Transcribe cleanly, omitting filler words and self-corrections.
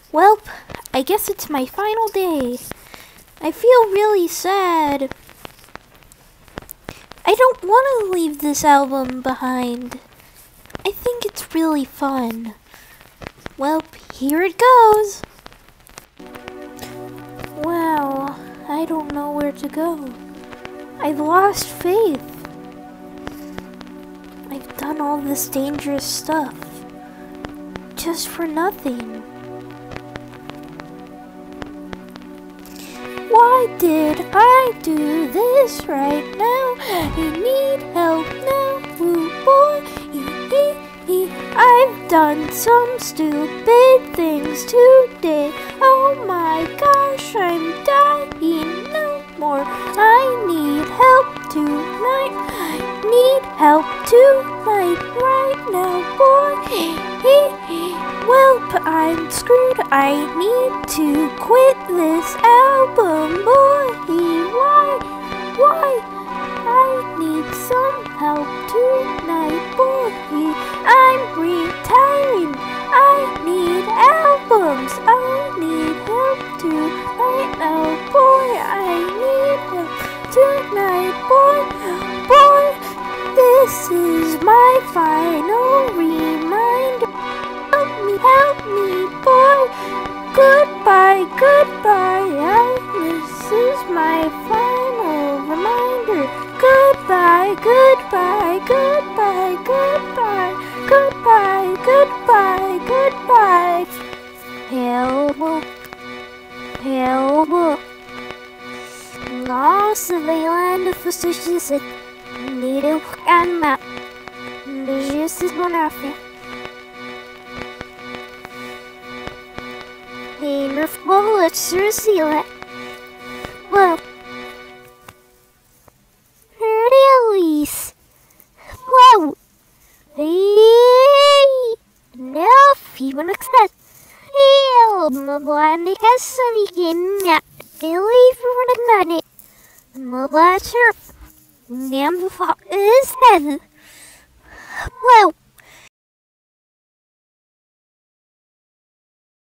Well, I guess it's my final day. I feel really sad. I don't want to leave this album behind. I think it's really fun. Well, here it goes. Wow, I don't know where to go. I've lost faith. I've done all this dangerous stuff. Just for nothing. Why did I do this right now? I need help now, woo boy. I've done some stupid things today. Oh my gosh, I'm dying no more. I need help tonight. I need help tonight, right now, boy. Well, I'm screwed. I need to quit this album, boy. Why? I need some help tonight, boy. I'm retiring. I need albums. I need help tonight, oh boy. I need help tonight, boy. Boy, this is my final reminder. Help me, boy. Goodbye. This is my final reminder. Goodbye. Help. Lost of a land of suspicious. Need a and map. There's just this one after. Hey, well, let's reseal it. Well, release. Whoa. Hey, now even access. Hey, my blind has sunny game. Believe for the money. My blaster. Damn the fuck is heaven. Whoa.